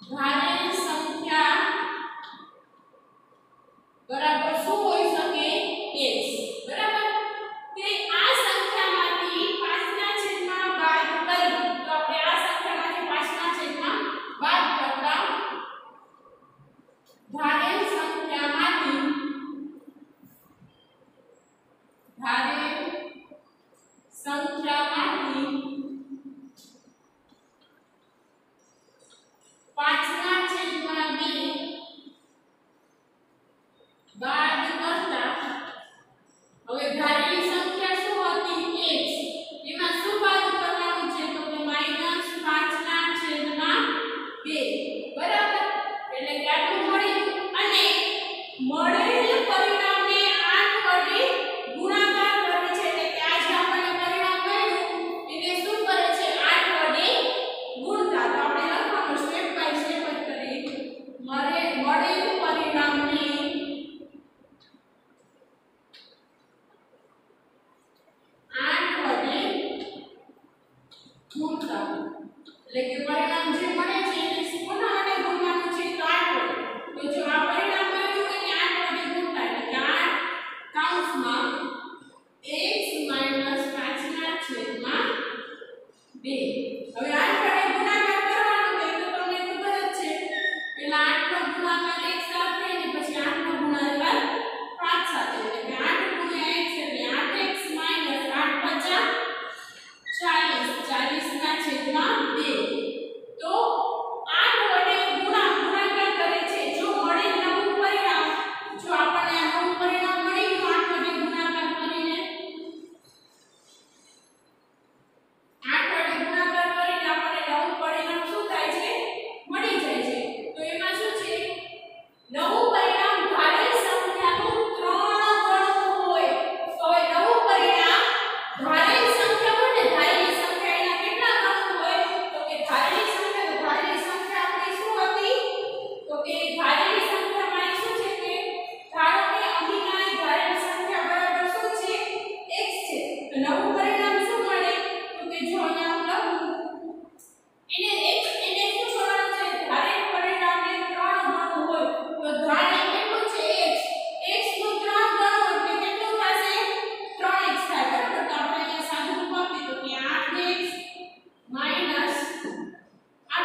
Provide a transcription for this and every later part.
ધારેલ સંખ્યા બરાબર શું હોઈ શકે x બરાબર તે આ સંખ્યામાંથી 5 ના છેદમાં બાદ કરી તો આપણે આ સંખ્યામાંથી 5 ના છેદમાં બાદ કરતા ધારેલ સંખ્યામાંથી 5 ના છેદમાં 2 બાદ કરતા હવે ધારેલી સંખ્યા શું હતી x એમાં શું બાદ કરવાનું છે તો કે -5 ના છેદમાં 2 બરાબર એટલે કે આટલું મળ્યું અને મળેલ પરિણામને 8 વડે ગુણાકાર કરે છે એટલે કે આ જે આપણને પરિણામ મળ્યું એને શું કરે છે 8 વડે ગુણતા તો આપણે લખવાનું સ્ટેપ બાય સ્ટેપ જ કરીએ મળેલ પરિણામને 8 વડે ગુણતા એટલે કે પરિણામ જે મળે છે એને કોના વડે ગુણવાનું છે તો 8 વડે તો જો આ પરિણામ મળ્યું એને 8 વડે ગુણતા એટલે કે 8 કૌંસમાં x - 5 ના છેદમાં 2 હવે 8 વડે ગુણાકાર કરવાનો છે તો તમને ખબર જ છે પહેલા 8 નો ગુણાકાર x સાથે અને પછી 8 નો ગુણાકાર 5 સાથે એટલે કે 8 ગુણ્યા x એટલે 8x - 8 50 40 ના છેદમાં 2 તો 8 વડે ગુણાકાર કરે છે જો મળે નવું પરિણામ જો આપણને આ નવું પરિણામ મળી ગયું 8 વડે ગુણાકાર કરીને 8 વડે ગુણાકાર કરીને આપણને નવું પરિણામ શું થાય છે મળી જાય છે તો એમાં શું છે નવું પરિણામ ધારેલ સંખ્યાનું 3 ગણું હોય તો હવે નવું પરિણામ ધારેલ સંખ્યા હોય ને ધારેલી સંખ્યા એના કેટલા ગણું હોય તો કે ધારેલી સંખ્યા આપણી શું હતી તો કે ધારેલી સંખ્યામાં શું છે કે ધારો કે અહીંના ધારેલ સંખ્યા બરાબર શું છે x છે તો નવું પરિણામ શું મળે તો કે જો અહીંયા હું લખું એને શું કરવાનું છે ધારેલ પરિણામને 3 ગણું હોય તો ધારેલ કેટલું છે x નું 3 ગણું એટલે કેટલું થશે 3x થાય બરાબર તો આપણે અહીંયા સાદું રૂપ આપી તો કે 8x -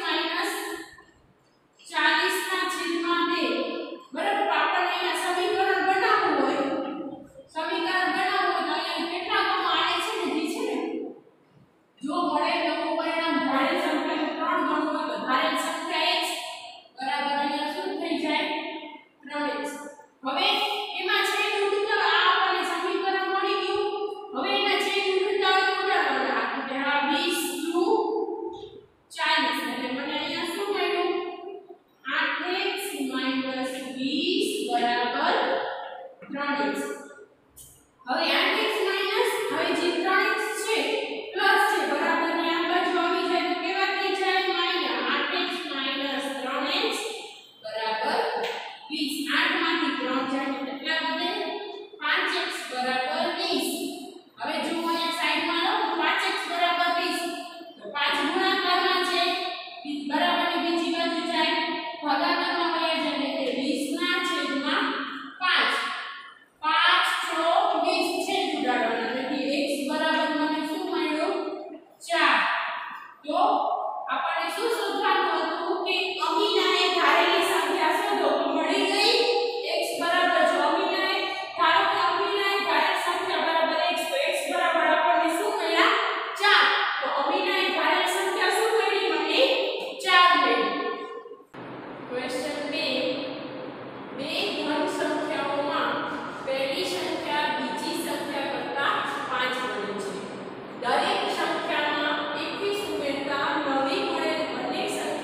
40 ના છેદમાં 2 બરાબર તો આપણને અહીંયા સમીકરણ બનાવવું હોય તો અહીંયા કેટલા ગણું આને છે ને જે છે ને જો મળે નવું પરિણામ ધારેલ સંખ્યાનું 3 ગણું હોય તો ધારેલ સંખ્યા x બરાબર અહીંયા શું થઈ જાય 3x હવે એમાં છે ઉડતા આ આપણને સમીકરણ મળી ગયું હવે એના છે ઉડતા ઉડાડવાના એટલે આ 20 નું 40 એટલે મને અહીંયા શું મળ્યું 8x - 20 બરાબર 3x હવે 8x હવે જે 3x છે પ્લસ છે બરાબર ની આ બાજુ આવી જાય તો કેવા થઈ જાય -8x - 3x બરાબર 20 8 માંથી 3 જાય તો કેટલા વધે 5x બરાબર 20 હવે જો અહીંયા સાઈડમાં લખું 5x બરાબર 20 તો 5 ગુણાકારમાં છે 20 બરાબર ની બીજી બાજુ જાય ભાગાકારમાં વયા જાય એટલે કે 20 ના છેદમાં 5 5 6 20 છે ઉડાડવાના એટલે કે x બરાબર મને શું મળ્યું 4 તો આપણને શું શોધવાનું હતું કે અમીનાએ ધારેલી સંખ્યા શોધો તો મળી ગઈ x બરાબર જો અમીનાએ ધારો કે અમીનાએ ધારેલ સંખ્યા બરાબર x તો x બરાબર આપણને શું મળ્યા 4 તો અમીનાએ ધારેલ સંખ્યા શું મળી મને 4 મળી ક્વેશ્ચન 2 બે ધન સંખ્યાઓમાં પહેલી સંખ્યા બીજી સંખ્યા કરતા 5 ગણી છે દરેક સંખ્યામાં 21 ઉમેરતા નવી મળેલ બંને સંખ્યા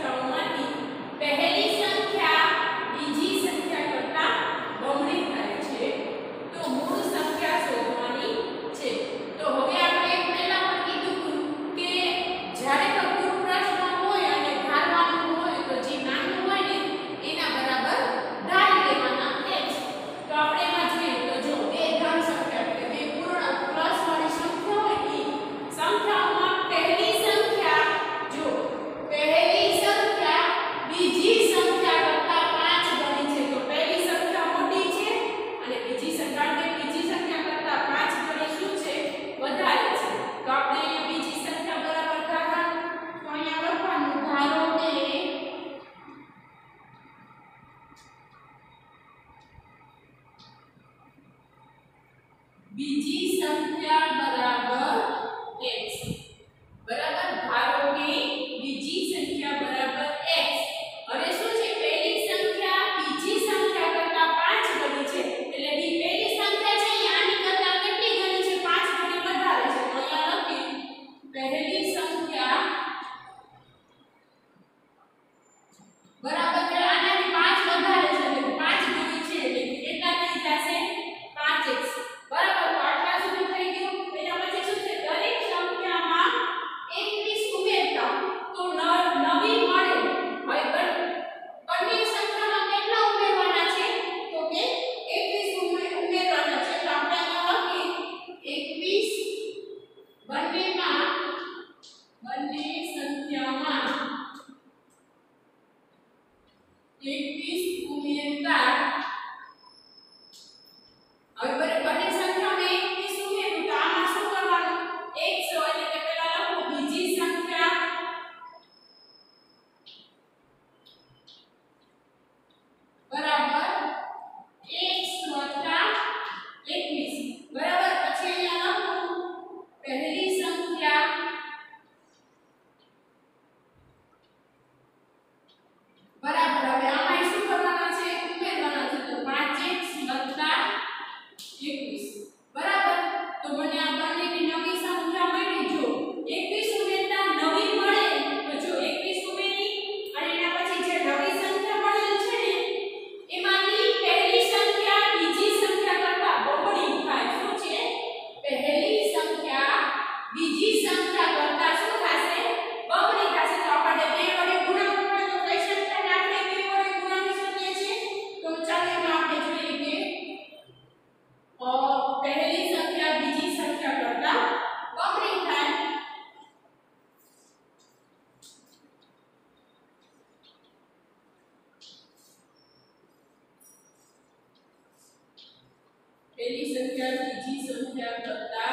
પહેલી સંખ્યા બીજી સંખ્યા કરતા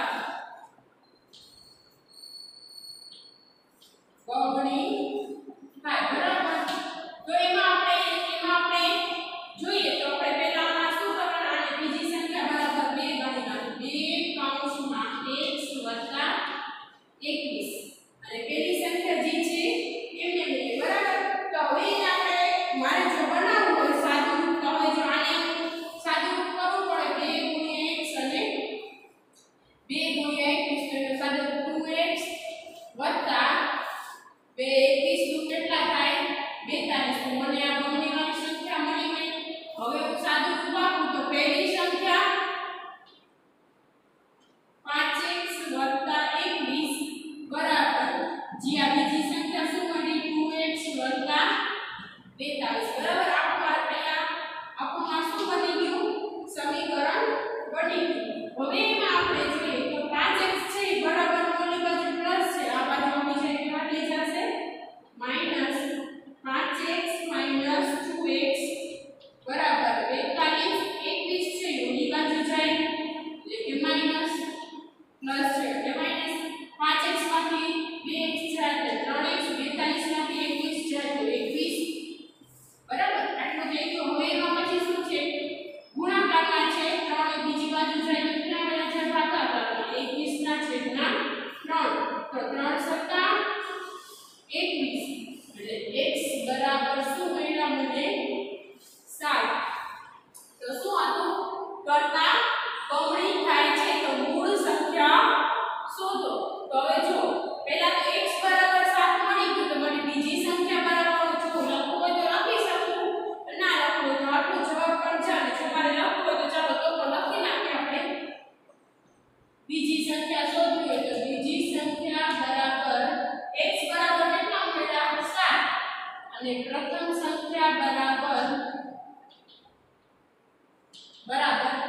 બમણી થાય બરાબર તો એમાં આપણે જોઈએ તો આપણે પહેલા શું કરવાનું આને બીજી સંખ્યા બરાબર 2 ગણી નાખો 2 કૌંસમાં x વત્તા 21 અને પહેલી સંખ્યા જે છે એમને મૂકે બરાબર તો હવે આપણે મારે જો બનાવવું હોય સાદું રૂપ તો હવે જો આને સાદું રૂપ કરવું પડે 2 * x અને 2 * 21 તો સાદું રૂપ 2x વત્તા 2 21 નું કેટલા થાય 42 તો મને આ બમણી વાળી સંખ્યા મળી ગઈ હવે હું સાદું રૂપ આપું તો પહેલી સંખ્યા 5x વત્તા 21 બરાબર જી આ બીજી સંખ્યા શું મળી 2x વત્તા 42 બરાબર આપણું શું બની ગયું સમીકરણ બની ગયું હવે એમાં આપણે જોઈએ તો 5x છે બરાબર ઓલી બાજુ પ્લસ છે આ બાજુ આપણી છે કેટલા થઈ જશે માઈનસ 5x માઈનસ 2x બરાબર 42 21 છે ઓલી બાજુ જાય એટલે કે માઈનસ પ્લસ છે એટલે માઈનસ 5x માંથી 2x જાય એટલે 3x 42 માંથી 21 જાય તો 21 બરાબર આટલું થઈ ગયું હવે એમાં પછી શું છે ગુણાકારમાં છે 3 બીજી બાજુ જાય તો કેટલા મળ્યા છે ભાગાકારમાં 21 ના છેદના 3 તો 3 સત્તા 21 એટલે x બરાબર શું મળ્યા મને 7 તો શું હતું કરતા બમણી થાય છે તો મૂળ સંખ્યા શોધો તો હવે જો પહેલા તો x બરાબર 7 મળી ગયું તો મને બીજી સંખ્યા બરાબર જો લખવું હોય તો લખી શકું ના લખવું હોય તો આટલો જવાબ પણ ચાલે જો મારે લખવું હોય તો ચાલો તો લખી નાખીએ આપણે બીજી સંખ્યા શોધવી હોય તો બીજી સંખ્યા બરાબર x બરાબર કેટલા મળ્યા 7 અને પ્રથમ સંખ્યા બરાબર